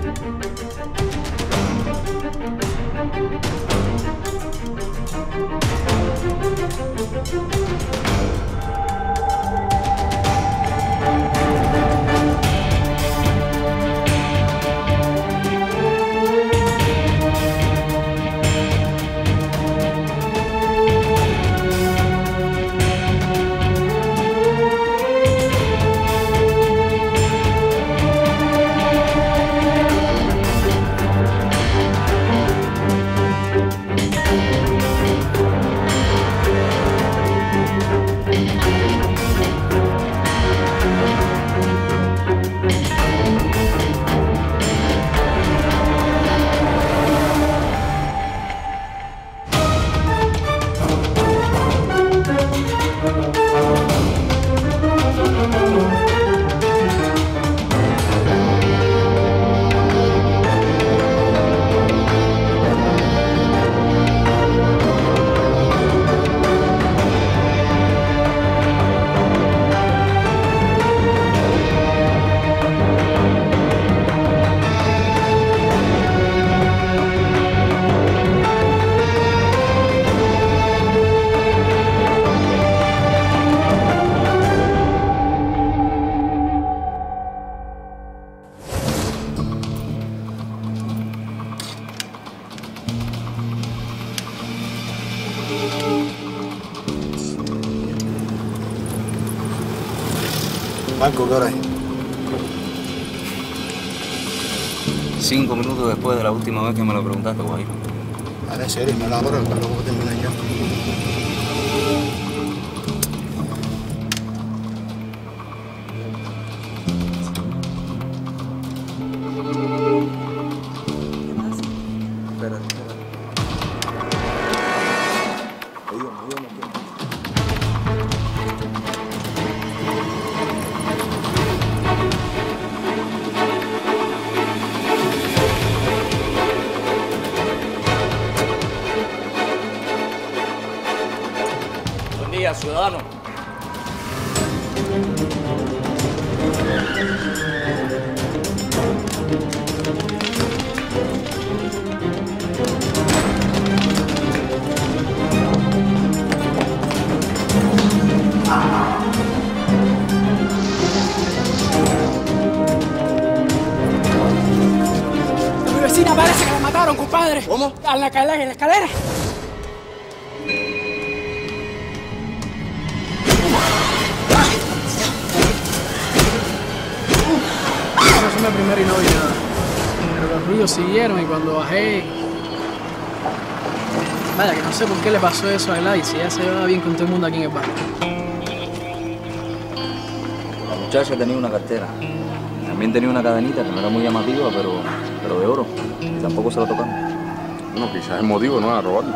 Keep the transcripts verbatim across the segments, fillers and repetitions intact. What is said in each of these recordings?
Marco, ¿qué hora es? Cinco minutos después de la última vez que me lo preguntaste, Guajiro. Vale, en serio, me la hora, el carro que termina ya. Ciudadano. Mi vecina parece que la mataron, compadre. ¿Cómo? A la escalera, en la escalera. La primera y no vi nada, pero los ruidos siguieron y cuando bajé, vaya que no sé por qué le pasó eso a Gladys, si ella se llevaba bien con todo el mundo aquí en el barrio. La muchacha tenía una cartera, también tenía una cadenita que no era muy llamativa, pero, pero de oro, y tampoco se la tocaron. Bueno, quizás el motivo no era robarlo.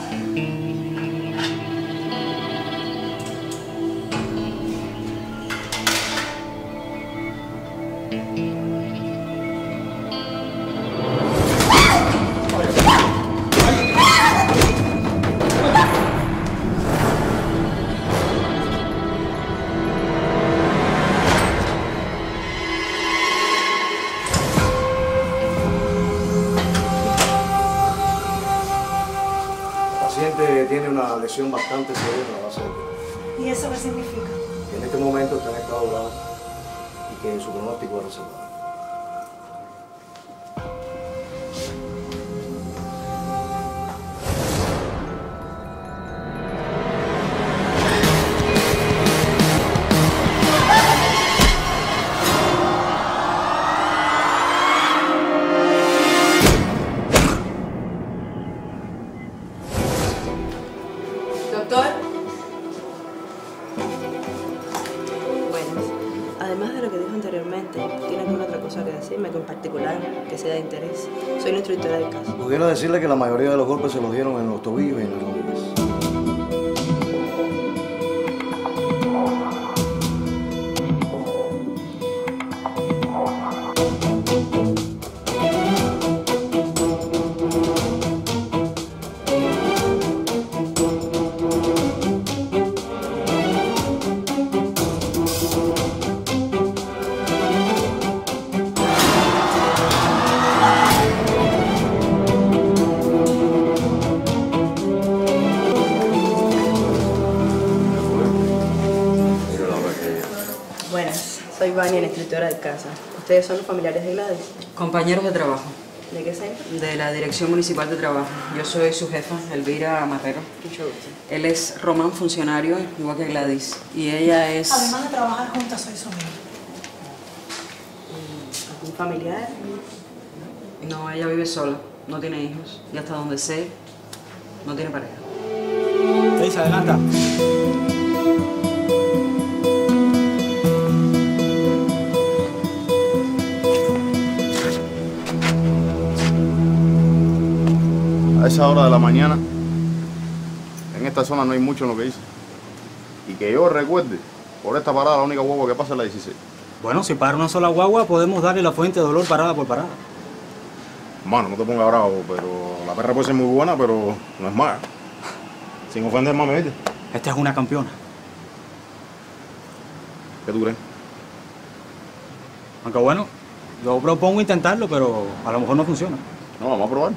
El paciente tiene una lesión bastante severa en la base del cuerpo. ¿Y eso qué significa? Que en este momento está en estado grave y que su pronóstico es reservado. Doctor. Bueno, además de lo que dijo anteriormente, ¿tiene alguna otra cosa que decirme que en particular que sea de interés? Soy la instructora del caso. Pudiera decirle que la mayoría de los golpes se los dieron en los tobillos y en las rodillas. escritora de casa. ¿Ustedes son los familiares de Gladys? Compañeros de trabajo. ¿De qué centro? De la Dirección Municipal de Trabajo. Yo soy su jefa, Elvira Marrero. Mucho gusto. Él es Román, funcionario, igual que Gladys. Y ella es... Además de trabajar juntas, soy su amiga. ¿Algún familiar? No, ella vive sola, no tiene hijos. Y hasta donde sé, no tiene pareja. Ahí se adelanta. A esa hora de la mañana, en esta zona no hay mucho en lo que dice. Y que yo recuerde, por esta parada la única guagua que pasa es la dieciséis. Bueno, si para una sola guagua podemos darle la fuente de dolor parada por parada. Mano, no te pongas bravo, pero la perra puede ser muy buena, pero no es mala. Sin ofender más, ¿me viste? Esta es una campeona. ¿Qué tú crees? Aunque bueno, yo propongo intentarlo, pero a lo mejor no funciona. No, vamos a probar.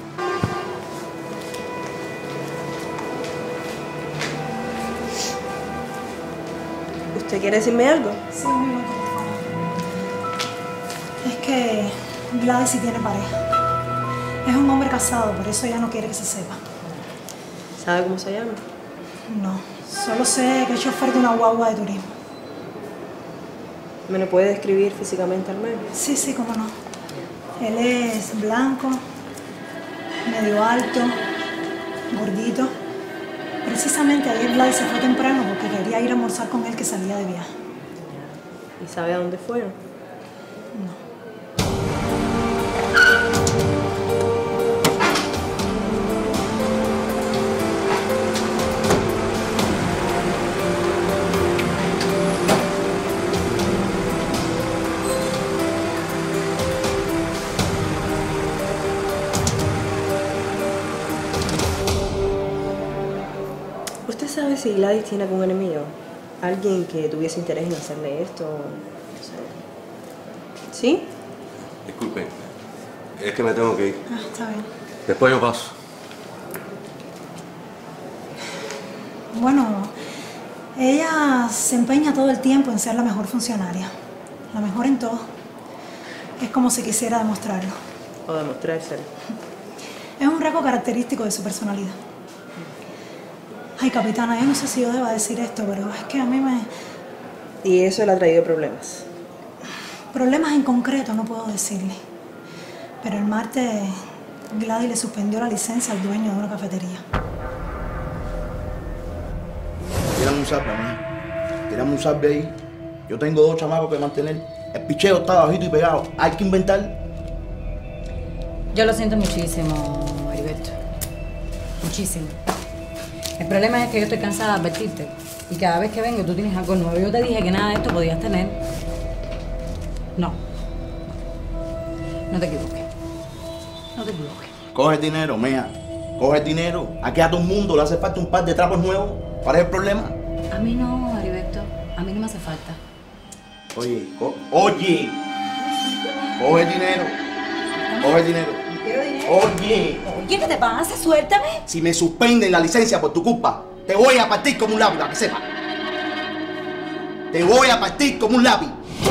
¿Usted quiere decirme algo? Sí, un minuto, por favor. Es que Gladys sí tiene pareja. Es un hombre casado, por eso ella no quiere que se sepa. ¿Sabe cómo se llama? No, solo sé que es chofer de una guagua de turismo. ¿Me lo puede describir físicamente al menos? Sí, sí, cómo no. Él es blanco, medio alto, gordito. Precisamente ayer Gladys se fue temprano porque quería ir a almorzar con él que salía de viaje. ¿Y sabe a dónde fueron? No. ¿Usted sabe si Gladys tiene algún enemigo? ¿Alguien que tuviese interés en hacerle esto? No sé. ¿Sí? Disculpen, es que me tengo que ir. Ah, está bien. Después yo paso. Bueno, ella se empeña todo el tiempo en ser la mejor funcionaria. La mejor en todo. Es como si quisiera demostrarlo. O demostrárselo. Es un rasgo característico de su personalidad. Ay, capitana, yo no sé si yo deba decir esto, pero es que a mí me... ¿Y eso le ha traído problemas? Problemas en concreto no puedo decirle. Pero el martes Gladys le suspendió la licencia al dueño de una cafetería. Tírame un salve, mía. Tírame un salve ahí. Yo tengo dos chamacos que mantener. El picheo está bajito y pegado. Hay que inventar. Yo lo siento muchísimo, Heriberto. Muchísimo. El problema es que yo estoy cansada de advertirte. Y cada vez que vengo tú tienes algo nuevo. Yo te dije que nada de esto podías tener. No. No te equivoques. No te equivoques. Coge el dinero, mía. Coge el dinero. Aquí a todo el mundo le hace falta un par de trapos nuevos. ¿Cuál es el problema? A mí no, Heriberto. A mí no me hace falta. Oye, co oye. Coge el dinero. Coge el dinero. ¿Quiero dinero? Oye. Oye, ¿qué te pasa? Suéltame. Si me suspenden la licencia por tu culpa, te voy a partir como un lápiz, para que sepa. Te voy a partir como un lápiz.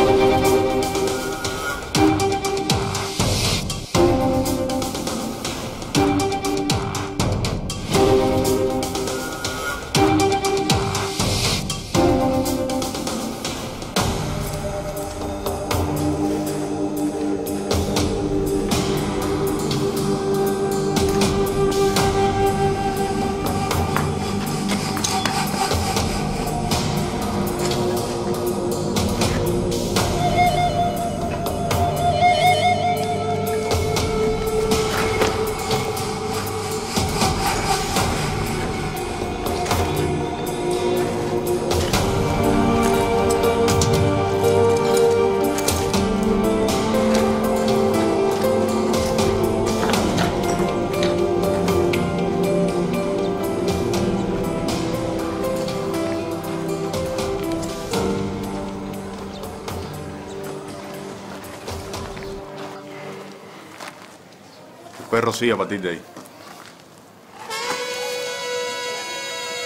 Perro sí a partir de ahí.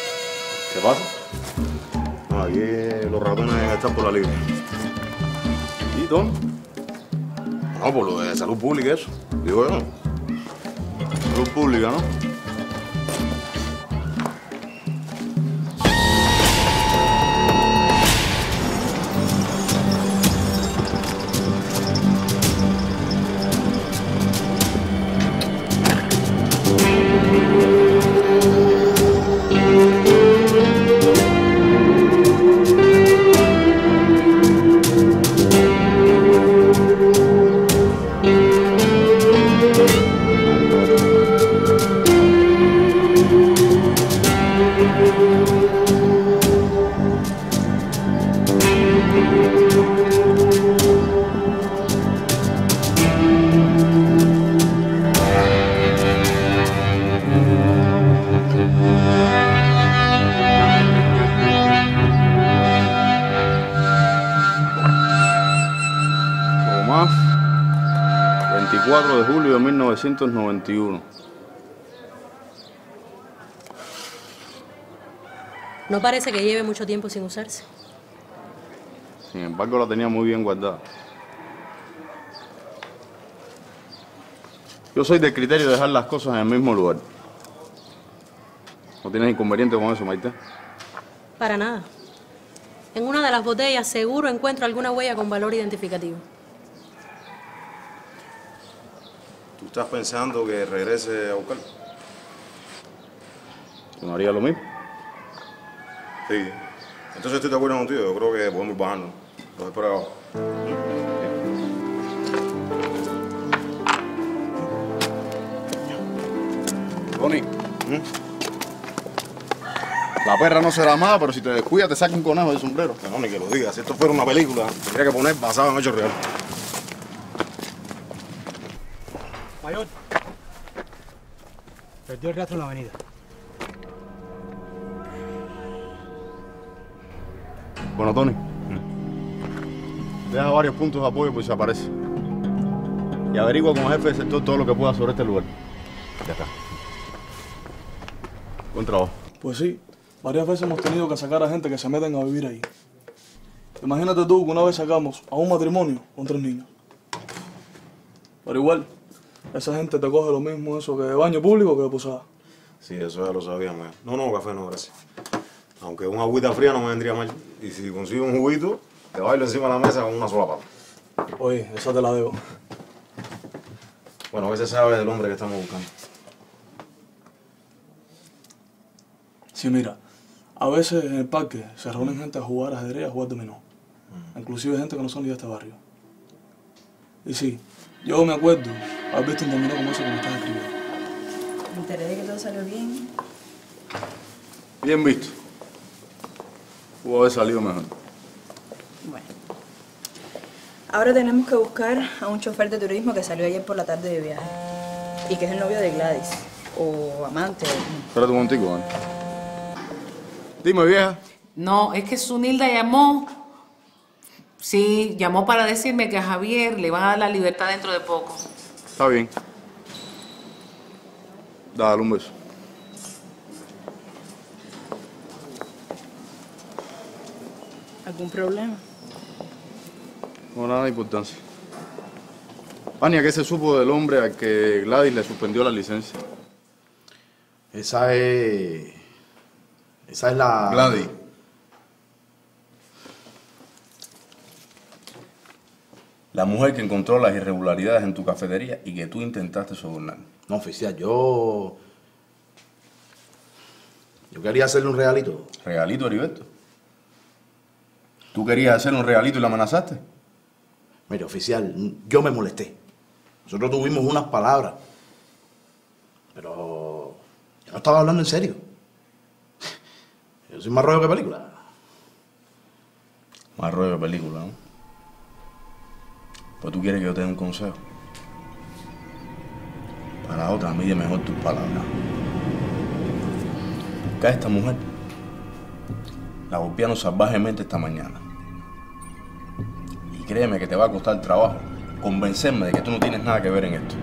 ¿Qué pasa? No, aquí los ratones están por la libre. Don. No, por lo de salud pública, eso. Digo yo. Salud pública, ¿no? veinticuatro de julio de mil novecientos noventa y uno. No parece que lleve mucho tiempo sin usarse. Sin embargo, la tenía muy bien guardada. Yo soy del criterio de dejar las cosas en el mismo lugar. ¿No tienes inconveniente con eso, Maite? Para nada. En una de las botellas seguro encuentro alguna huella con valor identificativo. ¿Tú estás pensando que regrese a buscarlo? ¿Tú no harías lo mismo? Sí. Entonces estoy de acuerdo contigo. Yo creo que podemos bajarnos. Los espero abajo. Tony. ¿Mm? La perra no será mala, pero si te descuidas te saca un conejo del sombrero. No, ni que lo digas. Si esto fuera una película, tendría que poner basado en hechos reales. Mayor. Perdió el rastro en la avenida. Bueno, Tony. Deja varios puntos de apoyo por si aparece. Y averigua con el jefe del sector todo lo que pueda sobre este lugar. Ya está. Buen trabajo. Pues sí, varias veces hemos tenido que sacar a gente que se meten a vivir ahí. Imagínate tú que una vez sacamos a un matrimonio con tres niños. Pero igual, esa gente te coge lo mismo eso que de baño público que de posada. Sí, eso ya lo sabíamos. No, no, café no, gracias. Aunque una agüita fría no me vendría mal. Y si consigo un juguito, te bailo encima de la mesa con una sola pata. Oye, esa te la debo. Bueno, a veces sabe del hombre que estamos buscando. Sí, mira, a veces en el parque se reúnen gente a jugar ajedrez y a jugar dominó. Mm. Inclusive gente que no son ni de este barrio. Y sí, yo me acuerdo haber visto un dominó como ese que me estás escribiendo. Me enteré de que todo salió bien. Bien visto. Pudo haber salido mejor. Bueno. Ahora tenemos que buscar a un chofer de turismo que salió ayer por la tarde de viaje. Y que es el novio de Gladys. O amante. Espérate un momentico, ¿vale? Dime, vieja. No, es que Zunilda llamó. Sí, llamó para decirme que a Javier le van a dar la libertad dentro de poco. Está bien. Dale un beso. ¿Algún problema? No, nada de importancia. Vania, ¿qué se supo del hombre al que Gladys le suspendió la licencia? Esa es... Esa es la... Gladys. La mujer que encontró las irregularidades en tu cafetería y que tú intentaste sobornar. No, oficial, yo... Yo quería hacerle un regalito. ¿Regalito, Heriberto? ¿Tú querías hacer un regalito y la amenazaste? Mire, oficial, yo me molesté. Nosotros tuvimos unas palabras. Pero... yo no estaba hablando en serio. Yo soy más rollo que película. Más rollo que película, ¿no? Pues tú quieres que yo te dé un consejo. Para la otra, mide mejor tus palabras. Busca a esta mujer. La golpearon salvajemente esta mañana. Y créeme que te va a costar trabajo convencerme de que tú no tienes nada que ver en esto.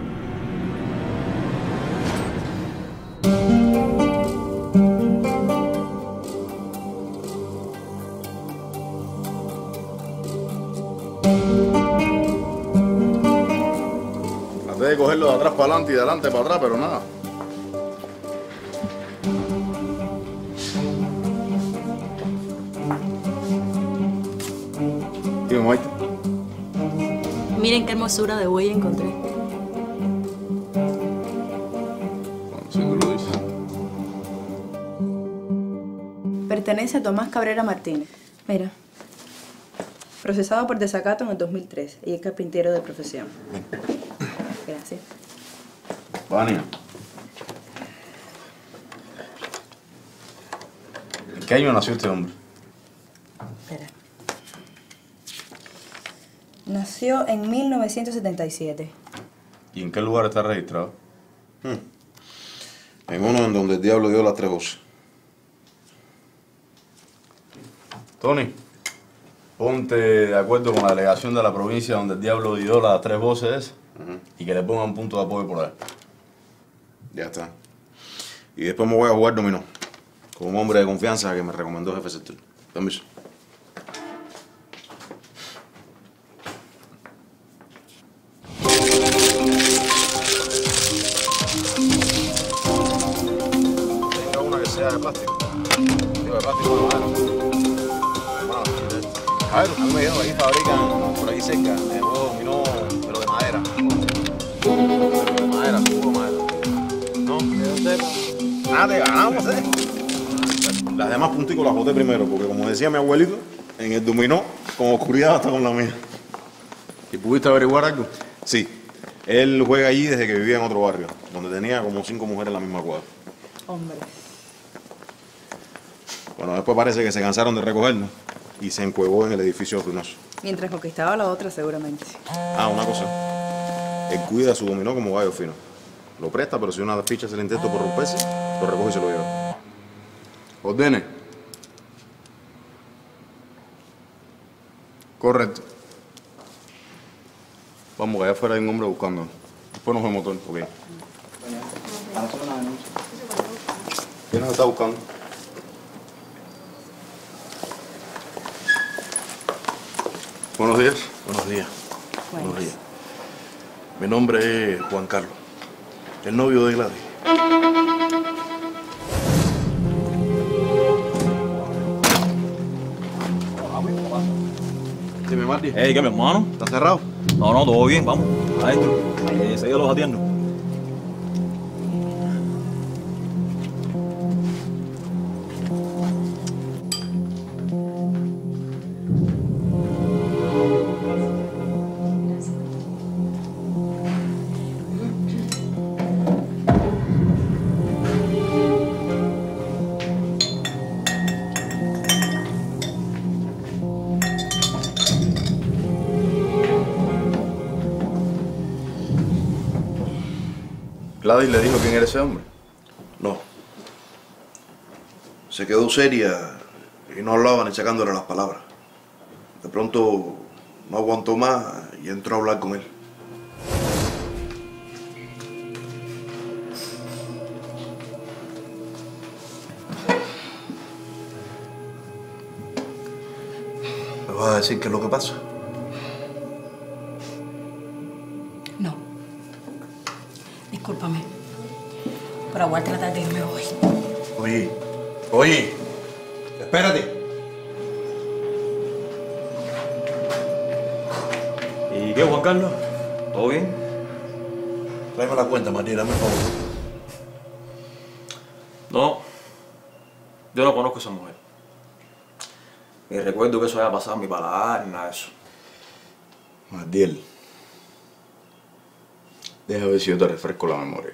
Thank you. de cogerlo de atrás para adelante y de adelante para atrás, pero nada. Dime, Maite. Miren qué hermosura de buey encontré. Bueno, si tú lo dices. Pertenece a Tomás Cabrera Martínez. Mira. Procesado por desacato en el dos mil tres y es carpintero de profesión. Gracias. Vania. ¿En qué año nació este hombre? Espera. Nació en mil novecientos setenta y siete. ¿Y en qué lugar está registrado? Hmm. En uno en donde el diablo dio las tres voces. Tony, ponte de acuerdo con la delegación de la provincia donde el diablo dio las tres voces uh-huh. y que le pongan un punto de apoyo por ahí. Ya está. Y después me voy a jugar dominó con un hombre de confianza que me recomendó el jefe sector. Permiso. Tenga una que sea de plástico. Digo, de plástico de madera. A ver, a mí me dijeron que aquí fabrican, por aquí cerca, de juego dominó, pero de madera. Pero de madera, juego de madera. ¿No? ¿De dónde? Ah, te ganamos, ¿eh? Las demás punticos las boté primero, porque como decía mi abuelito, en el dominó, con oscuridad hasta con la mía. ¿Y pudiste averiguar algo? Sí. Él juega allí desde que vivía en otro barrio, donde tenía como cinco mujeres en la misma cuadra. Hombre. Bueno, después parece que se cansaron de recogernos y se encuevó en el edificio ruinoso. Mientras conquistaba a la otra, seguramente. Ah, una cosa. Él cuida su dominó como gallo fino. Lo presta, pero si una ficha se le intenta por romperse, lo recoge y se lo lleva. Ordene. Correcto. Vamos, que allá afuera hay un hombre buscando. Después nos vemos todos. Ok. ¿Quién nos está buscando? Buenos días. Buenos días. Buenos. Buenos días. Mi nombre es Juan Carlos, el novio de Gladys. Dime, Marty. Hey, ¿qué, mi hermano? ¿Está cerrado? No, no, todo bien, vamos. Adentro. Enseguida los atiendo. ¿Gladys le dijo quién era ese hombre? No. Se quedó seria y no hablaba ni sacándole las palabras. De pronto no aguantó más y entró a hablar con él. ¿Me vas a decir qué es lo que pasa? No. Discúlpame. Pero aguante la tarde de irme hoy. Oye, oye, espérate. ¿Y qué, Juan Carlos? ¿Todo bien? Tráeme la cuenta, María, dame el favor. No. Yo no conozco a esa mujer. Ni recuerdo que eso haya pasado en mi paladar, ni nada de eso. Mardiel, deja ver si yo te refresco la memoria.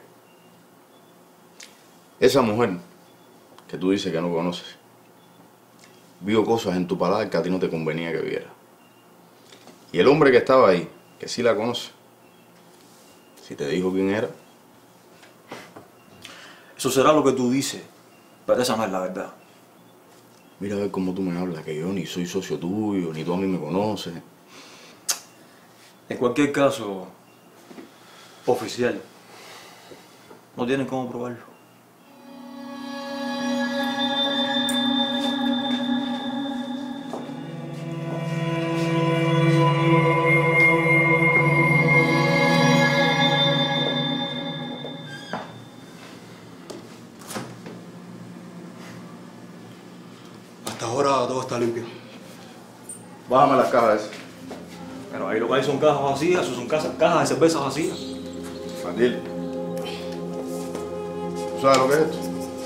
Esa mujer que tú dices que no conoces, vio cosas en tu paladar que a ti no te convenía que viera. Y el hombre que estaba ahí, que sí la conoce, si te dijo quién era. Eso será lo que tú dices, pero esa no es la verdad. Mira a ver cómo tú me hablas, que yo ni soy socio tuyo, ni tú a mí me conoces. En cualquier caso, oficial, no tienen cómo probarlo. Bájame las cajas esas. Pero ahí lo que hay son cajas vacías, eso son cajas, cajas de cerveza vacías. Matilde, ¿tú sabes lo que es esto?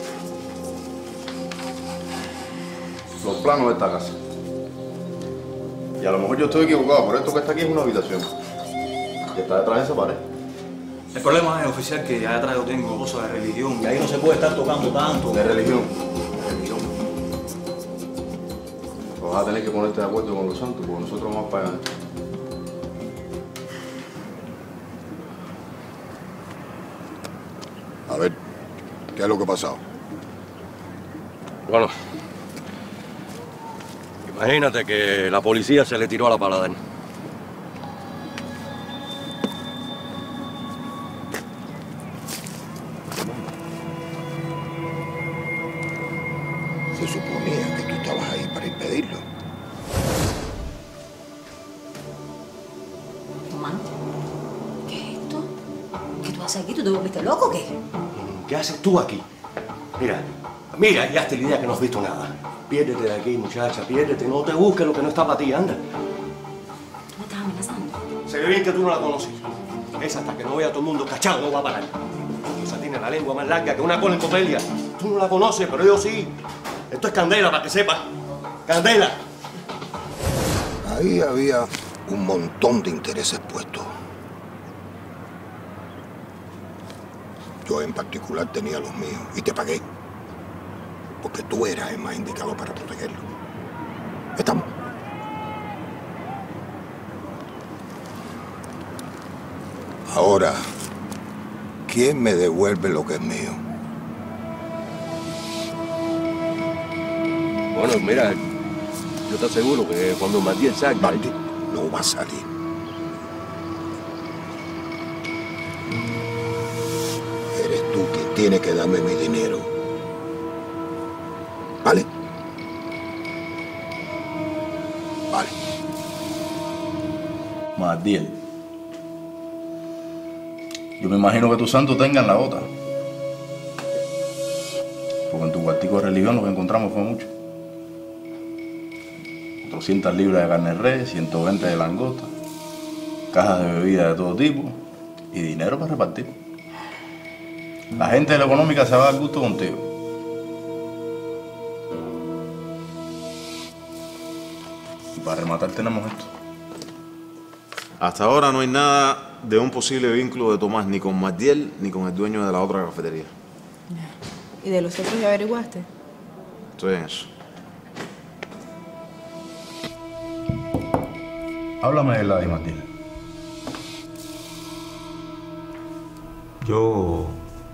Los planos de esta casa. Y a lo mejor yo estoy equivocado, pero esto que está aquí es una habitación. Que está detrás de esa pared. El problema es, oficial, que allá atrás yo tengo cosas de religión y ahí no se puede estar tocando tanto. De religión. De religión. Pues vas a tener que ponerte de acuerdo con los santos, porque nosotros vamos a pagar. A ver, ¿qué es lo que ha pasado? Bueno, imagínate que la policía se le tiró a la Paladar. Se suponía que tú estabas ahí para impedirlo. Román, ¿qué es esto? ¿Qué tú haces aquí? ¿Tú te volviste loco o qué? ¿Qué haces tú aquí? Mira, mira y hazte la idea que no has visto nada. Piérdete de aquí, muchacha, piérdete. No te busques lo que no está para ti, anda. ¿Tú me estás amenazando? Se ve bien que tú no la conoces. Esa hasta que no vea a todo el mundo cachado no va a parar. Esa tiene la lengua más larga que una cola en copelia. Tú no la conoces, pero yo sí. Esto es candela, para que sepas. ¡Candela! Ahí había un montón de intereses puestos. Yo en particular tenía los míos y te pagué. Porque tú eras el más indicado para protegerlo. Estamos. Ahora, ¿quién me devuelve lo que es mío? Bueno, mira, yo te aseguro que cuando Matías salga... Matías no va a salir. Eres tú quien tiene que darme mi dinero. ¿Vale? Vale. Matías, yo me imagino que tus santos tengan la otra. Porque en tu cuartico de religión lo que encontramos fue mucho. doscientas libras de carne de res, ciento veinte de langosta, cajas de bebida de todo tipo y dinero para repartir. La gente de la económica se va a dar gusto contigo. Y para rematar tenemos esto. Hasta ahora no hay nada de un posible vínculo de Tomás ni con Magdiel ni con el dueño de la otra cafetería. ¿Y de los otros ya averiguaste? Estoy en eso. Háblame de la de Matilde. Yo...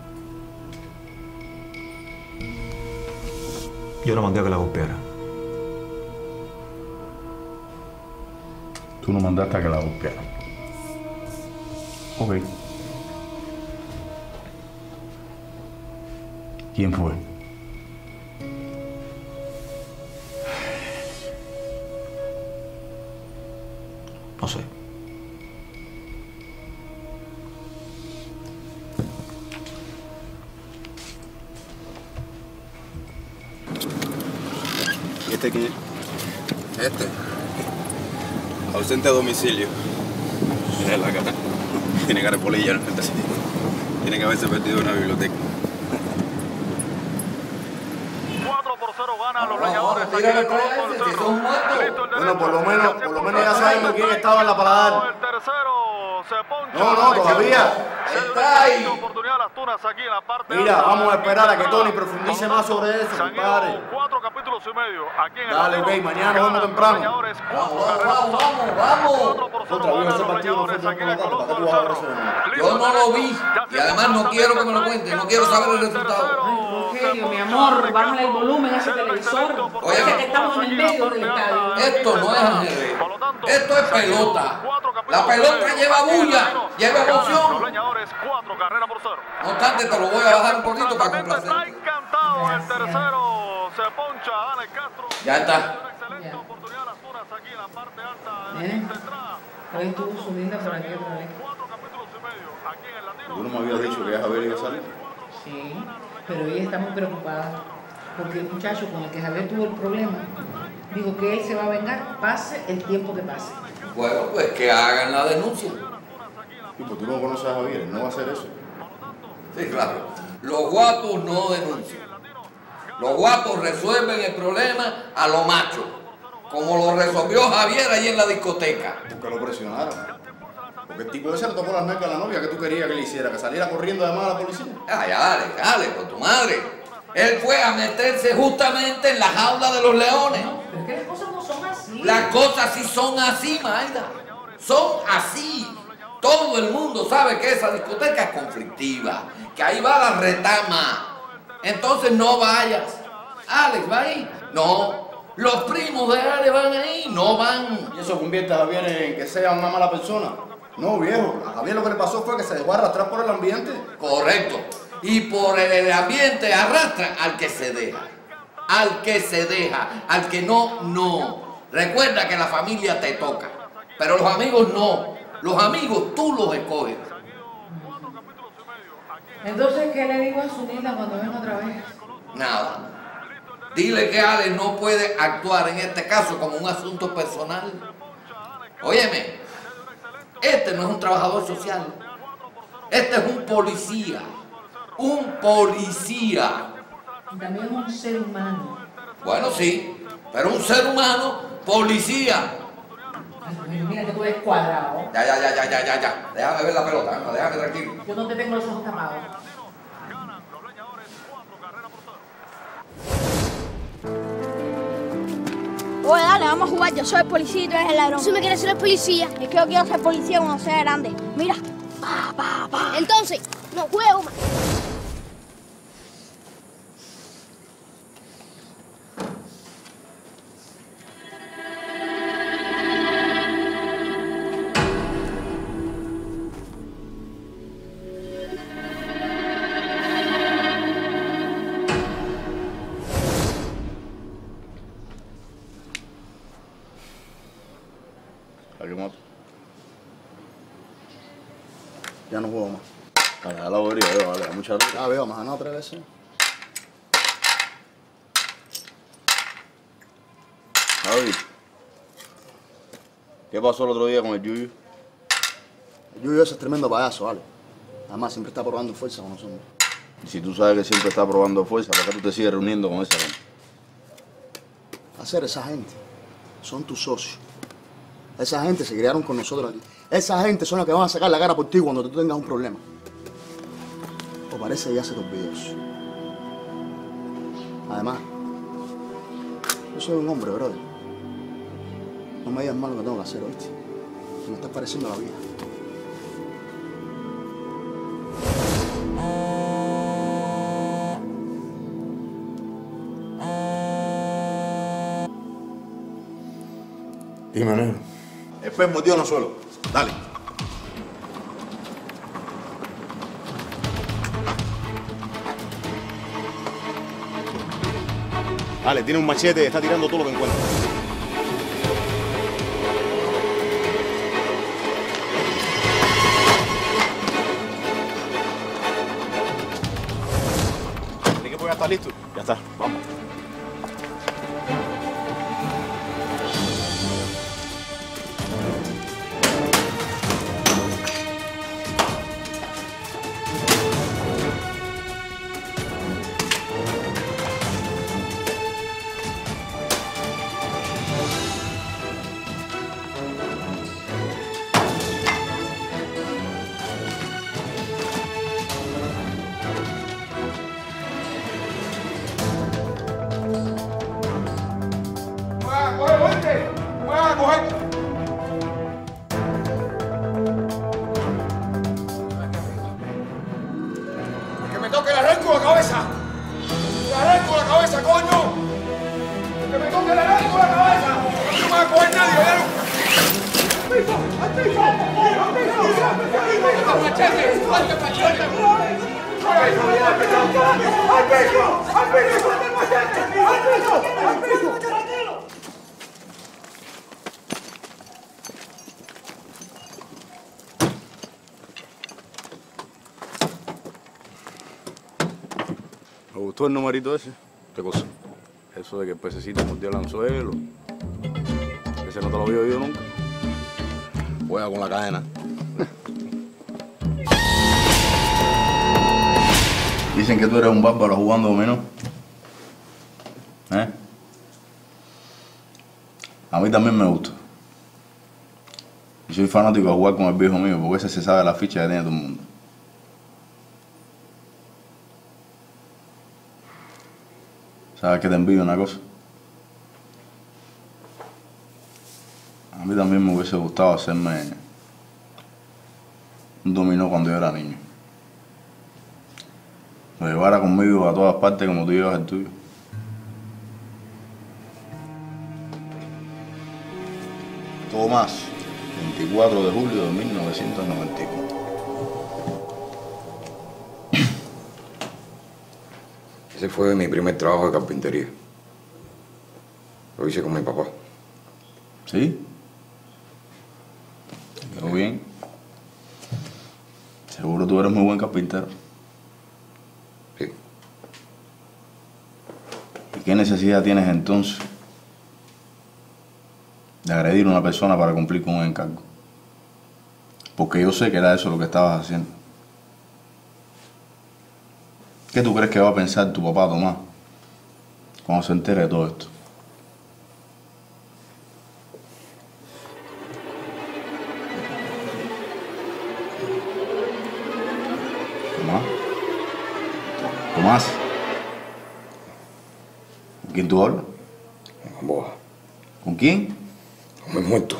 Yo no mandé a que la golpeara. Tú no mandaste a que la golpearan. Ok. ¿Quién fue? No sé. ¿Y este quién es? Este. Ausente a domicilio. Tiene la cara. Tiene cara de polilla, ¿no? Tiene que haberse perdido en una biblioteca. cuatro por cero gana los leñadores. Bueno, por lo menos, por lo menos ya sabemos quién estaba en la Paladar. El tercero se poncha. No, no, todavía. Está ahí. Oportunidad las tunas aquí en la parte. Mira, vamos a esperar a que Tony profundice más sobre eso, compadre. Cuatro capítulos y medio aquí en el Dale, ok, mañana nos vemos temprano. Vamos, vamos, vamos, vamos. Otra vez ese partido no fue tan importante, ¿para qué tú vas a ver eso? Yo no lo vi y además no quiero que me lo cuenten, no quiero saber el resultado. Rogelio, mi amor, bájale el volumen a ese televisor. Oye, que estamos en el medio del estadio. Esto no es ajedrez, esto es pelota. La pelota lleva bulla, lleva emoción. No obstante, te lo voy a bajar un poquito para complacerte. Encantado, el tercero se poncha, Dani Castro. Ya está. Excelente oportunidad las tunas aquí en la parte alta. ¿Eh? Hoy estuvo subiendo por aquí otra vez. ¿Tú no me habías dicho que Javier iba a salir? Sí, pero ella está muy preocupada porque el muchacho con el que Javier tuvo el problema Digo que él se va a vengar, pase el tiempo que pase. Bueno, pues que hagan la denuncia. Y pues tú no conoces a Javier, no va a hacer eso. Sí, claro. Los guapos no denuncian. Los guapos resuelven el problema a lo macho, como lo resolvió Javier ahí en la discoteca. Porque lo presionaron. Porque el tipo ese le tocó las nalgas a la novia que tú querías que le hiciera, que saliera corriendo además a la policía. Ay, dale, dale, con tu madre. Él fue a meterse justamente en la jaula de los leones. Pero es que las cosas no son así. Las cosas sí son así, Maida. Son así. Todo el mundo sabe que esa discoteca es conflictiva, que ahí va la retama. Entonces no vayas. Alex, ¿va ahí? No. Los primos de Alex van ahí, no van. ¿Y eso convierte a Javier en que sea una mala persona? No, viejo. A Javier lo que le pasó fue que se dejó arrastrar por el ambiente. Correcto. Y por el ambiente arrastra al que se deja. Al que se deja. Al que no, no. Recuerda que la familia te toca. Pero los amigos no. Los amigos tú los escoges. Entonces, ¿qué le digo a Zunilda cuando venga otra vez? Nada. Dile que Alex no puede actuar en este caso como un asunto personal. Óyeme, este no es un trabajador social. Este es un policía. Un policía. Y también es un ser humano. Bueno, sí, pero un ser humano, policía. Mira que tú eres cuadrado. Ya, ya, ya, ya, ya, ya, ya. Déjame ver la pelota, no, déjame tranquilo. Yo no te tengo los ojos tapados. Oye, dale, vamos a jugar. Yo soy el policía y tú eres el ladrón. Si me quieres ser el policía. Es que yo quiero ser policía cuando sea grande. Mira. Pa, pa, pa. Entonces, no juego más. ¿A qué moto? Ya no juego más. Vale, a la bobería, veo, vale, a mucha ruta. Ah, veo, más ganado tres veces. Javi, ¿qué pasó el otro día con el Yuyu? El Yuyu ese es tremendo payaso, vale. Además, siempre está probando fuerza con nosotros. Y si tú sabes que siempre está probando fuerza, ¿por qué tú te sigues reuniendo con esa gente? Hacer esa gente son tus socios. Esa gente se criaron con nosotros aquí. Esa gente son las que van a sacar la cara por ti cuando tú tengas un problema. O parece que ya se te olvidó eso. Además, yo soy un hombre, brother. No me digas mal lo que tengo que hacer, ¿oíste? Me estás pareciendo la vida. Dime, negro. El pez mordió en el suelo. Dale. Dale, tiene un machete y está tirando todo lo que encuentra. ¿El equipo ya está listo? Ya está, vamos. ¡Que me toque el arranco la cabeza! ¡El arranco la cabeza, coño! ¡Que me toque el arranco la cabeza! ¡No me va a coger nadie, ¿verdad? ¡Al piso! ¡Al piso! ¡Al machete! ¡Suelta el machete! ¡Al piso! ¡Al piso! ¡Al piso! ¡Suelta el machete! ¡Al piso! ¡Al piso! ¿Me gustó el numerito ese? ¿Qué cosa? Eso de que el pececito mordió el anzuelo. Ese no te lo había oído nunca. Juega con la cadena. Dicen que tú eres un bárbaro jugando dominó. ¿Eh? A mí también me gusta. Y soy fanático de jugar con el viejo mío, porque ese se sabe la ficha que tiene todo el mundo. ¿Sabes que te envidio una cosa? A mí también me hubiese gustado hacerme un dominó cuando yo era niño. Lo llevara conmigo a todas partes como tú llevas el tuyo. Tomás, veinticuatro de julio de mil novecientos noventa y cuatro. Ese fue mi primer trabajo de carpintería. Lo hice con mi papá. ¿Sí? Quedó bien. Seguro tú eres muy buen carpintero. Sí. ¿Y qué necesidad tienes entonces de agredir a una persona para cumplir con un encargo? Porque yo sé que era eso lo que estabas haciendo. ¿Qué tú crees que va a pensar tu papá, Tomás, cuando se entere de todo esto? Tomás. Tomás. ¿Con quién tú hablas? Con vos. ¿Con quién? Con mi muerto.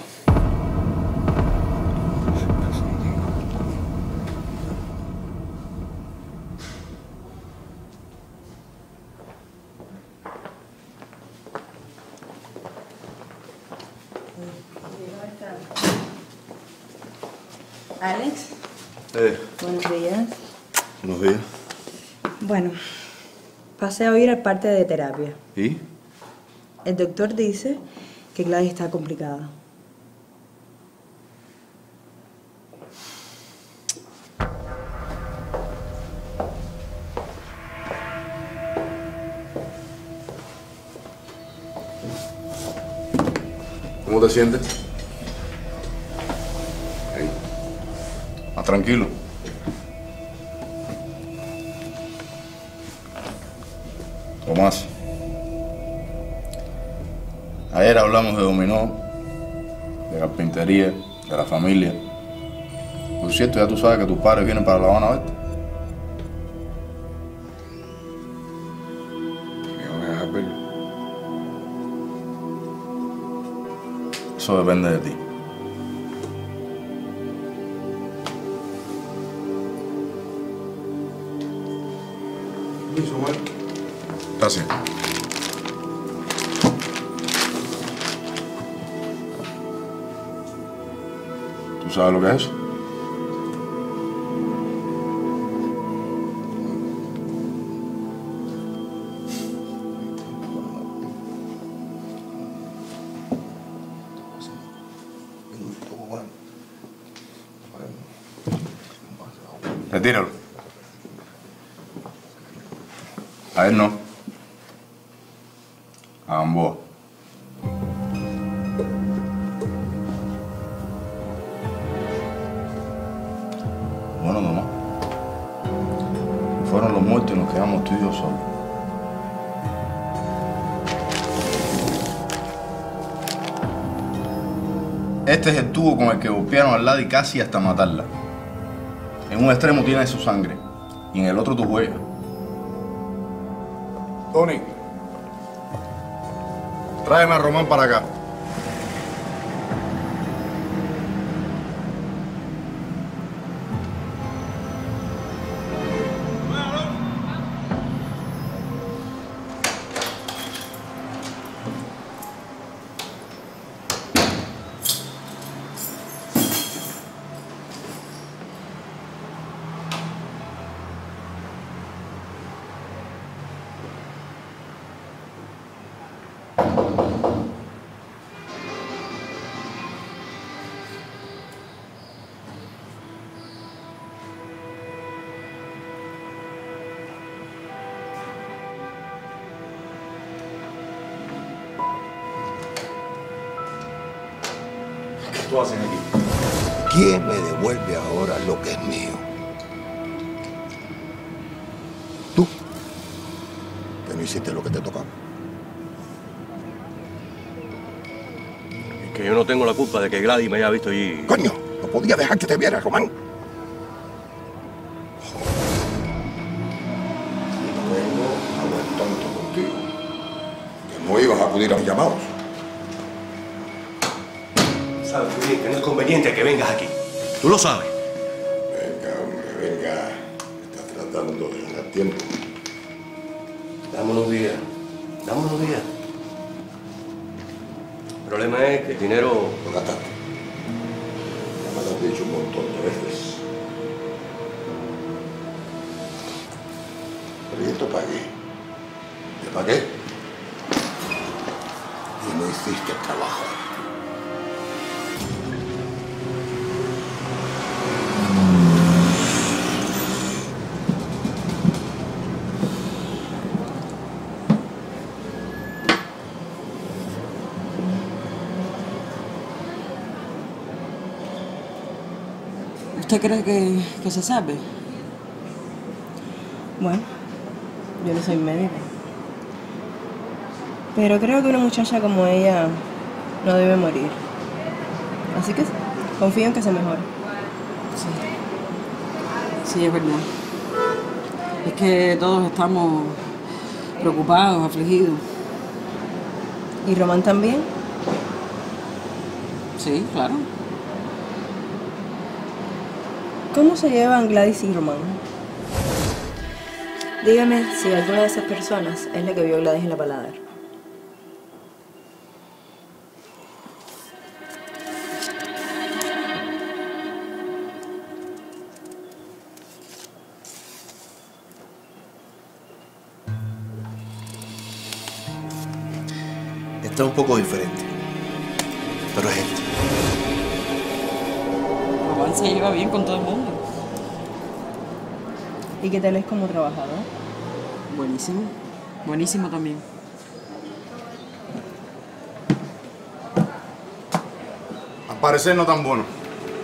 Alex, Eh, buenos días. buenos días. Bueno, pasé a oír el parte de terapia. ¿Y? El doctor dice que Gladys está complicada. ¿Cómo te sientes? Más tranquilo. Tomás. Ayer hablamos de dominó, de carpintería, de la familia. Por cierto, ya tú sabes que tus padres vienen para La Habana a verte. ¿Me van a dejar verlo? Eso depende de ti. Gracias. ¿Tú sabes lo que es eso? Retíralo. A él no. A Gamboa. Bueno, Tomás. Fueron los muertos y nos quedamos tú y yo solos. Este es el tubo con el que golpearon a Gladys casi hasta matarla. En un extremo tiene su sangre y en el otro tu huella. Tony, tráeme a Román para acá. tú haces aquí? ¿Quién me devuelve ahora lo que es mío? Tú, que no hiciste lo que te tocaba. Es que yo no tengo la culpa de que Gladys me haya visto allí. Coño, no podía dejar que te viera, Román. Vengo a ver tonto contigo. Que no ibas a acudir a mis llamados. Sabes muy bien que no es conveniente que vengas aquí. Tú lo sabes. Venga, hombre, venga. Estás tratando de ganar tiempo. Dame unos días. Dame unos días. El problema es que el dinero lo gastaste. Ya me lo has dicho un montón de veces. Pero ¿y esto para qué? ¿De para qué? Y no hiciste el trabajo. ¿Usted cree que, que se sabe? Bueno, yo no soy médico. Pero creo que una muchacha como ella no debe morir. Así que confío en que se mejore. Sí. Sí, es verdad. Es que todos estamos preocupados, afligidos. ¿Y Román también? Sí, claro. ¿Cómo se llevan Gladys y Román? Dígame si alguna de esas personas es la que vio a Gladys en la paladar. Está un poco diferente, pero es esto. Román se lleva bien con todo el mundo. ¿Y qué tal es como trabajador? Buenísimo. Buenísimo también. Al parecer no tan bueno.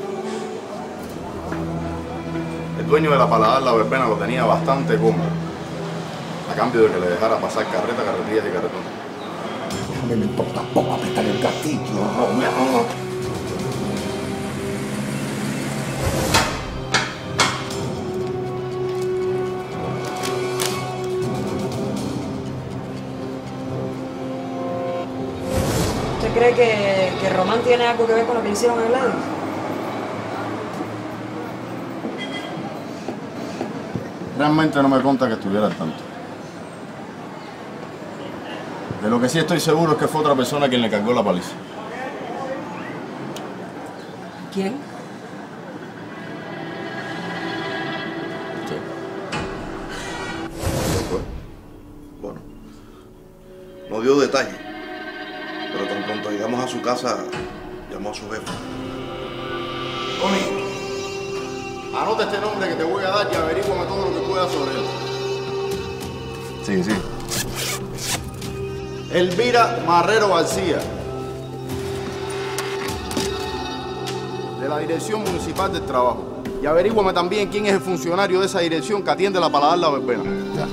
El dueño de la paladar La Verbena lo tenía bastante cómodo, a cambio de que le dejara pasar carreta, carretillas y carretones. A mí me importa poco apretar el gatillo, Romeo. ¿Usted cree que, que Román tiene algo que ver con lo que le hicieron a Gladys? Realmente no me conta que estuviera al tanto. De lo que sí estoy seguro es que fue otra persona quien le cargó la paliza. ¿Quién? Bueno, no dio detalle, pero tan pronto llegamos a su casa, llamó a su jefe. Tony, anota este nombre que te voy a dar y averíguame todo lo que puedas sobre él. Sí, sí. Elvira Marrero García, de la Dirección Municipal del Trabajo. Y averíguame también quién es el funcionario de esa dirección que atiende la paladar La Verbena. Ya.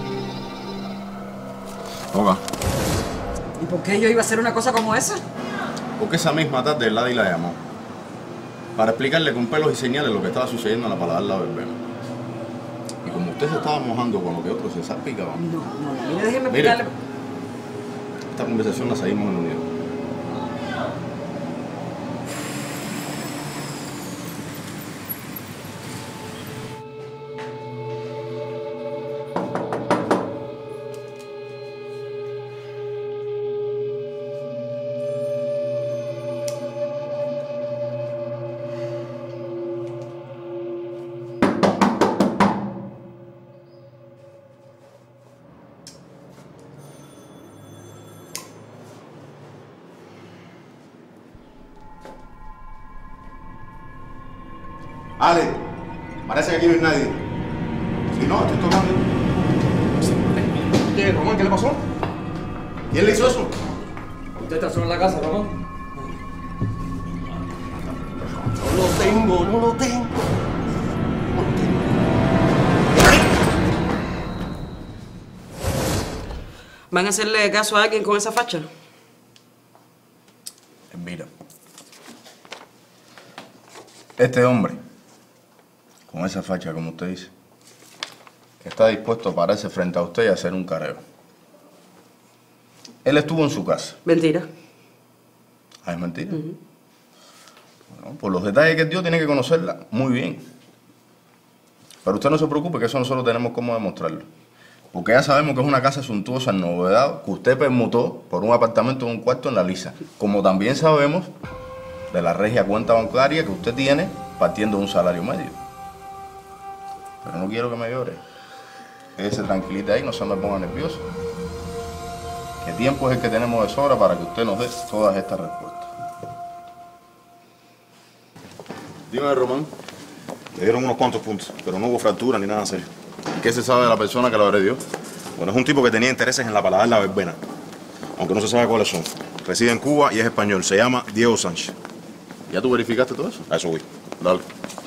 Oga. ¿Y por qué yo iba a hacer una cosa como esa? Porque esa misma tarde Gladys la llamó para explicarle con pelos y señales lo que estaba sucediendo en la paladar La Verbena. Y como usted se estaba mojando con lo que otros se salpicaban. No, no, mire, déjeme Mire, explicarle. esta conversación la seguimos en la unión. Ale, parece que aquí no hay nadie. Si no, estoy tomando. ¿Qué, Román, qué le pasó? ¿Quién le hizo eso? ¿Usted está solo en la casa, Román? No lo tengo, no lo tengo. ¿Van a hacerle caso a alguien con esa facha? Mira, este hombre, con esa facha, como usted dice, está dispuesto a pararse frente a usted y hacer un careo. Él estuvo en su casa. Mentira. Ah, es mentira. Uh-huh. Bueno, por los detalles que él dio, tiene que conocerla muy bien. Pero usted no se preocupe, que eso nosotros tenemos cómo demostrarlo. Porque ya sabemos que es una casa suntuosa en Novedad, que usted permutó por un apartamento de un cuarto en La Lisa. Como también sabemos de la regia cuenta bancaria que usted tiene partiendo de un salario medio. Pero no quiero que me llore. Quédese tranquilita ahí, no se me ponga nervioso. ¿Qué tiempo es el que tenemos de sobra para que usted nos dé todas estas respuestas? Dime, Román. Le dieron unos cuantos puntos, pero no hubo fractura ni nada serio. ¿Qué se sabe de la persona que lo agredió? Bueno, es un tipo que tenía intereses en la palada de la verbena, aunque no se sabe cuáles son. Reside en Cuba y es español. Se llama Diego Sánchez. ¿Ya tú verificaste todo eso? A eso voy. Dale.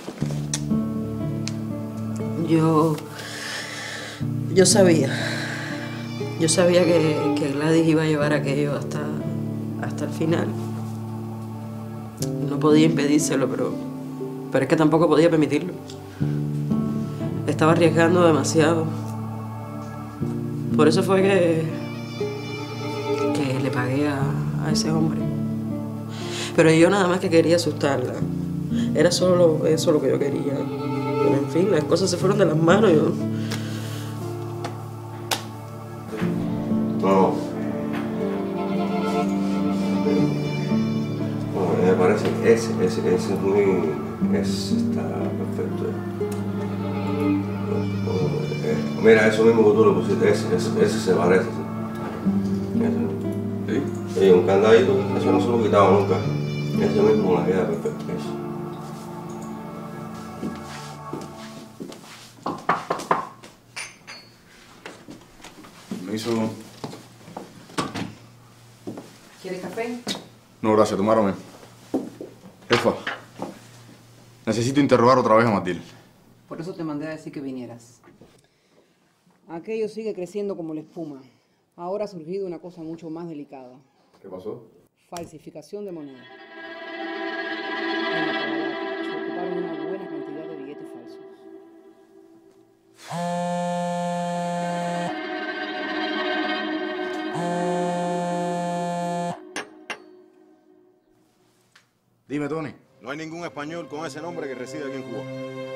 Yo... Yo sabía. Yo sabía que, que Gladys iba a llevar aquello hasta, hasta el final. No podía impedírselo, pero, pero es que tampoco podía permitirlo. Estaba arriesgando demasiado. Por eso fue que, que le pagué a, a ese hombre. Pero yo nada más que quería asustarla. Era solo eso lo que yo quería. Pero en fin, las cosas se fueron de las manos. Yo... No. No, me parece que ese, ese, ese es muy... Ese está perfecto. Mira, eso mismo que tú le pusiste, ese, ese, ese se parece. Ese. ¿Sí? Sí, un candadito, eso no se lo quitaba nunca. Ese mismo la queda perfecto. Eso. Me hizo... ¿Quieres café? No, gracias, tomaron. Jefa, necesito interrogar otra vez a Matilde. Por eso te mandé a decir que vinieras. Aquello sigue creciendo como la espuma. Ahora ha surgido una cosa mucho más delicada. ¿Qué pasó? Falsificación de moneda. En la palabra se ocuparon una buena cantidad de billetes falsos. Dime, Tony. No hay ningún español con ese nombre que reside aquí en Cuba.